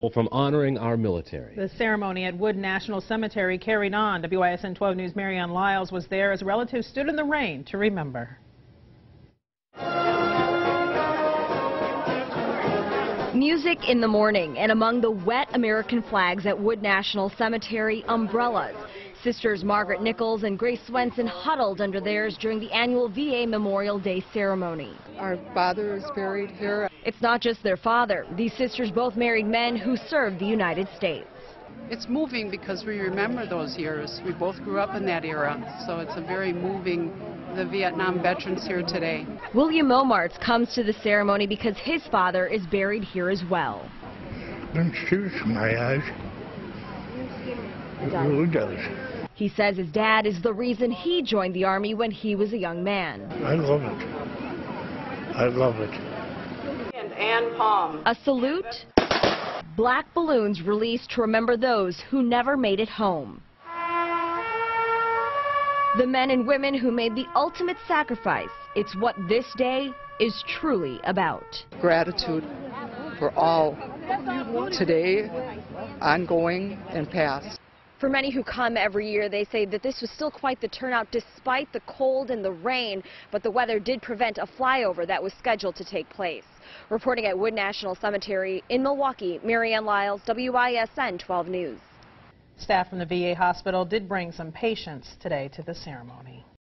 from honoring our military. The ceremony at Wood National Cemetery carried on. WISN 12 News' Marianne Lyles was there as relatives stood in the rain to remember. Music in the morning, and among the wet American flags at Wood National Cemetery, umbrellas. Sisters Margaret Nichols and Grace Swenson huddled under theirs during the annual VA Memorial Day ceremony. Our father is buried here. It's not just their father. These sisters both married men who served the United States. It's moving because we remember those years. We both grew up in that era, so it's a very moving, the Vietnam veterans here today. William Momartz comes to the ceremony because his father is buried here as well. Brings tears to my eyes. It really does. He says his dad is the reason he joined the Army when he was a young man. I love it. I love it. And Ann Palm. A salute, black balloons released to remember those who never made it home. The men and women who made the ultimate sacrifice. It's what this day is truly about. Gratitude for all today, ongoing, and past. For many who come every year, they say that this was still quite the turnout despite the cold and the rain, but the weather did prevent a flyover that was scheduled to take place. Reporting at Wood National Cemetery in Milwaukee, Marianne Lyles, WISN 12 News. Staff from the VA hospital did bring some patients today to the ceremony.